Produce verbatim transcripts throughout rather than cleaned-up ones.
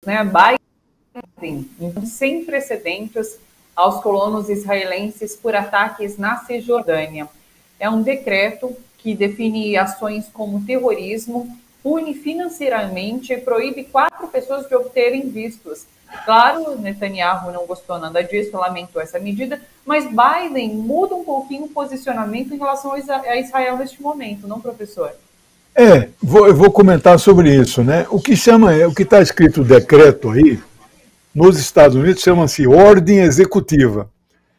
né, Biden, sem precedentes aos colonos israelenses por ataques na Cisjordânia. É um decreto que define ações como terrorismo, pune financeiramente e proíbe quatro pessoas de obterem vistos. Claro, Netanyahu não gostou nada disso, lamentou essa medida, mas Biden muda um pouquinho o posicionamento em relação a Israel neste momento, não, professor? É, vou, eu vou comentar sobre isso, né? O que chama, o que está escrito decreto aí, nos Estados Unidos, chama-se ordem executiva.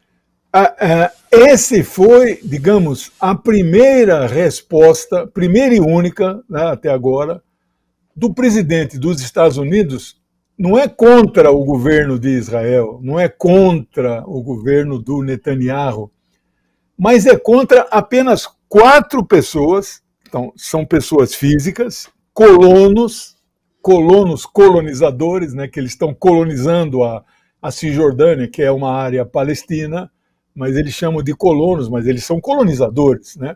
Esse foi, digamos, a primeira resposta, primeira e única, né, até agora, do presidente dos Estados Unidos. Não é contra o governo de Israel, não é contra o governo do Netanyahu, mas é contra apenas quatro pessoas. Então, são pessoas físicas, colonos, colonos colonizadores, né, que eles estão colonizando a, a Cisjordânia, que é uma área palestina, mas eles chamam de colonos, mas eles são colonizadores, né?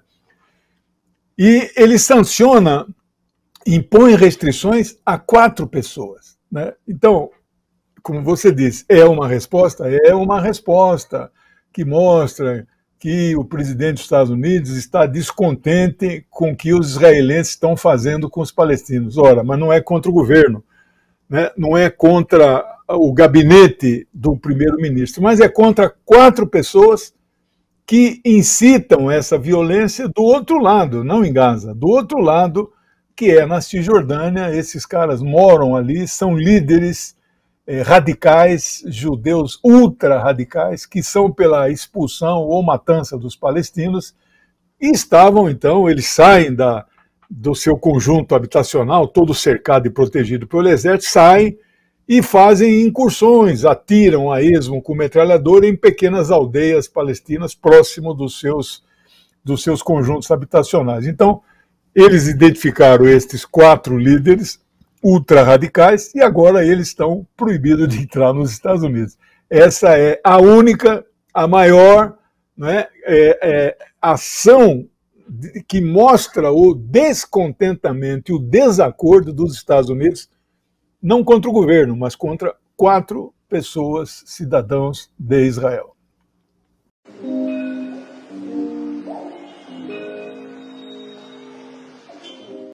E ele sanciona, impõe restrições a quatro pessoas, né? Então, como você disse, é uma resposta? É uma resposta que mostra que o presidente dos Estados Unidos está descontente com o que os israelenses estão fazendo com os palestinos. Ora, mas não é contra o governo, né? Não é contra o gabinete do primeiro-ministro, mas é contra quatro pessoas que incitam essa violência do outro lado, não em Gaza, do outro lado, que é na Cisjordânia. Esses caras moram ali, são líderes eh, radicais, judeus ultra-radicais, que são pela expulsão ou matança dos palestinos, e estavam, então, eles saem da, do seu conjunto habitacional, todo cercado e protegido pelo exército, saem e fazem incursões, atiram a esmo com metralhadora em pequenas aldeias palestinas próximo dos seus, dos seus conjuntos habitacionais. Então, eles identificaram estes quatro líderes ultra-radicais e agora eles estão proibidos de entrar nos Estados Unidos. Essa é a única, a maior, né, é, é, ação que mostra o descontentamento e o desacordo dos Estados Unidos, não contra o governo, mas contra quatro pessoas, cidadãos de Israel.